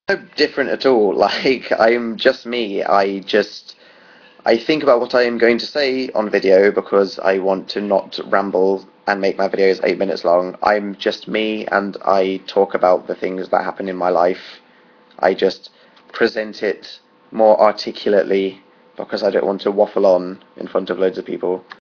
No different at all. Like, I'm just me. I think about what I am going to say on video because I want to not ramble and make my videos 8 minutes long. I'm just me and I talk about the things that happen in my life. I just present it more articulately because I don't want to waffle on in front of loads of people.